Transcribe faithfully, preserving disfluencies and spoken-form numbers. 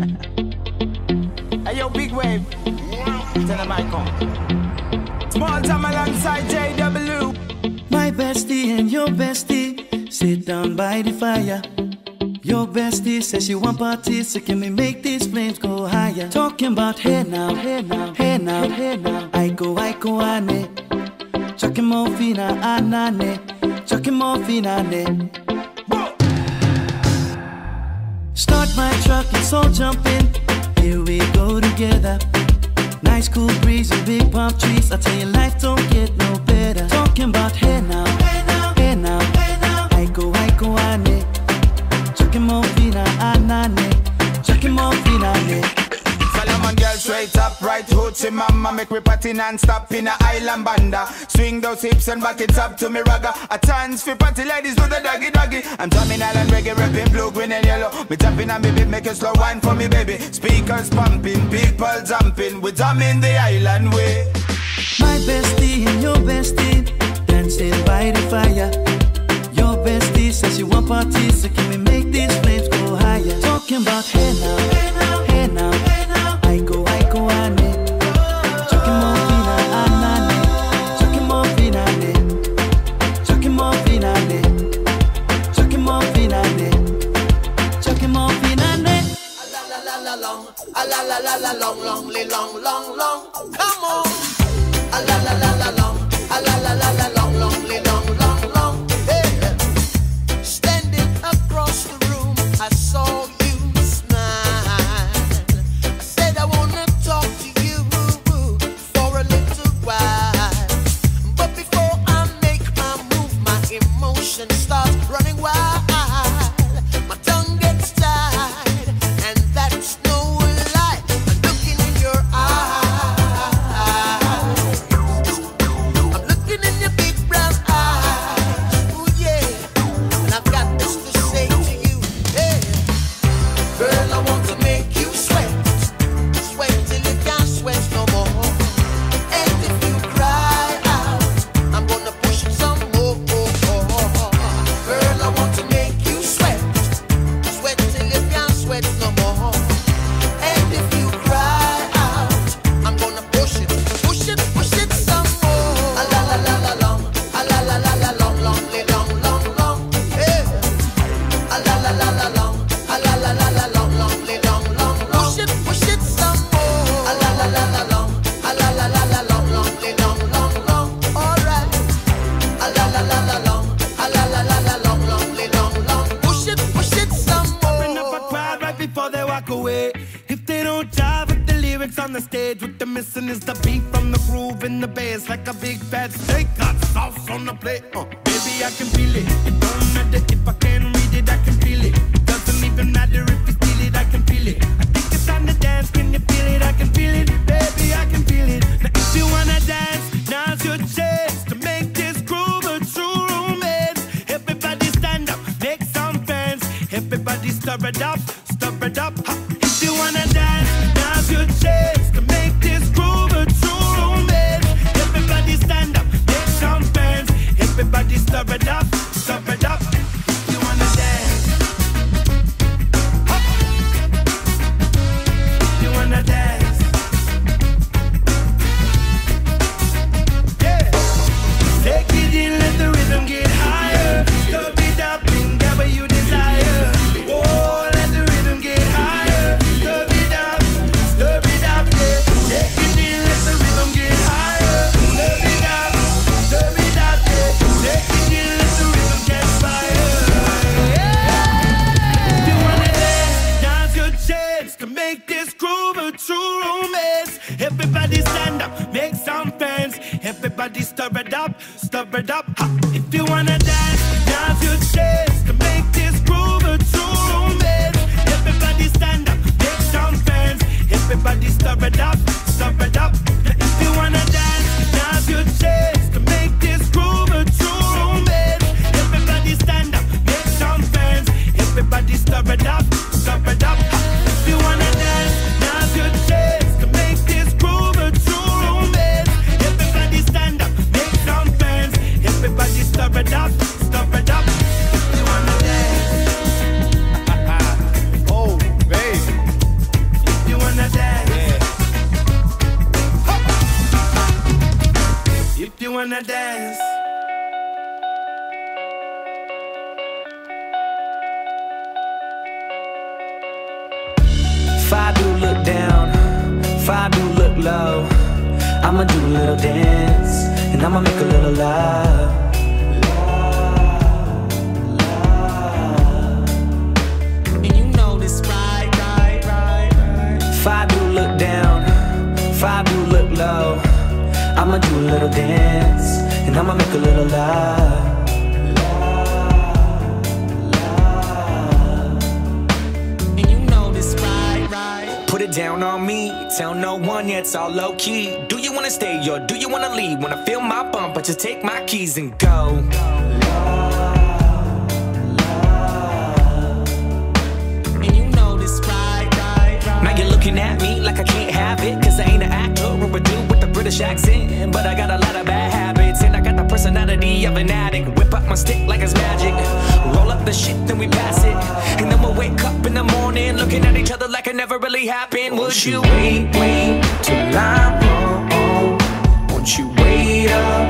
Hey, yo, big wave. Tell them I come. Small time alongside J W. My bestie and your bestie sit down by the fire. Your bestie says she want parties, so can we make these flames go higher? Talking about hey now, hey now, hey now, hey now. I go, I go, ane. Chucking more fina, anane. Chucking more fina, ne. Start my truck, let's all jump in. Here we go together. Nice cool breeze and big palm trees. I tell you, life don't get no better. Talking about hey now, hey now, hey now, hey now. I go, I go, ane. Chucking more fina, anane. Chucking more fina, ne. Solomon girl straight up, right hoochie mama. Make me party non-stop in a island banda. Swing those hips and back it up to me ragga. A chance for party ladies do the doggy doggy. I'm drumming island reggae, rapping blue, green and yellow. Me tapping on me beat, make a slow wine for me baby. Speakers pumping, people jumping. We drumming the island way. My bestie and your bestie dancing by the fire. Your bestie says she want parties, so can we make these flames go higher? Talking about hey now, hey now, hey now, hey now. I go, I go, ane. Chucking more fina, anane. Chucking more fina, ne. Chucking more fina, ne. Chucking more fina, ne. Chucking more fina, ne. A la la la la long, a la la la la long, long, li long, long, long. Come on. A la la la la long, a la la la la long, long, li long, long, long. Hey. Standing across the room, I saw you smile. I said I wanna talk to you for a little while. But before I make my move, my emotions start running wild. My tongue gets tied, and that's no lie. I'm looking in your eyes. I'm looking in your big brown eyes. Ooh, yeah. And I've got this to say to you. Hey. Girl, I want to make you sweat. Sweat till you can't sweat no more. And if you cry out, I'm gonna push it some more. Girl, I want to make you sweat. Sweat till you can't sweat no more. And if you cry out, I'm gonna push it, push it, push it some more. A la la la la long, a la la la la long, long, li long, long, long. Hey. A la la la la long, a la la la la long, long, li long, long, long. Push it, push it some more. A la la la la long, a la la la la long, long, li long, long, long. All right. A la la la la long, a la la la la long, long, li long, long. Push it, push it some more. Bring up a crowd right before they walk away. If they don't jive with the lyrics on the stage, what they're missing is the beat from the groove in the bass. Like a big fat steak, got sauce on the plate. Uh, baby, I can feel it. It don't matter if I can't read it, I can feel it. It doesn't even matter if you steal it, I can feel it. I think it's time to dance, can you feel it? I can feel it, baby, I can feel it. Now if you wanna dance, now's your chance to make this groove a true romance. Everybody stand up, make some friends. Everybody stir it up, stir it up. Ha. If you wanna dance, now's your chance to make this groove a true romance. Everybody stand up, make some friends. Everybody stir it up, stir it up. If you wanna dance, ha. If you wanna dance, yeah. Take it in, let the rhythm get higher. Stir it up and get what you desire. Oh, let the rhythm get higher. Stir it up, stir it up, yeah. Take it in, let the rhythm get higher. Stir it up, stir it up, yeah. Take it in, let the rhythm catch fire. Yeah. If you wanna dance, now's your chance to make this groove a true romance. Everybody stand up, make some friends. Everybody stir it up, stir it up. Ha. If you wanna dance, now's your chance to make this groove a true romance. Everybody stand up, make some friends. Everybody stir it up, stir it up. If you wanna dance, now's your chance to make this groove a true romance. Everybody stand up, make some friends. Everybody stir it up, stir it up. If you wanna dance, now's your chance to make this groove a true romance. Everybody stand up, make some friends. Everybody stir it up, stir it up. If you wanna dance. Oh, baby. low. I'ma do a little dance, and I'ma make a little love. Love, love. And you know this, right, right, right, right. If I do look down, if I do look low, I'ma do a little dance, and I'ma make a little love. Put it down on me, tell no one, yeah, it's all low key. Do you wanna stay or do you wanna leave? Wanna feel my bump, but just take my keys and go. And you know this, right, right, right. Now you're looking at me like I can't have it, cause I ain't an actor or a dude with a British accent. But I got a lot of bad habits, and I got the personality of an addict. Whip up my stick like it's magic, roll up the shit, then we pass it. And then we'll wake up in the morning, looking at each other like it never really happened. Would you wait, wait till I'm home? Won't you wait up?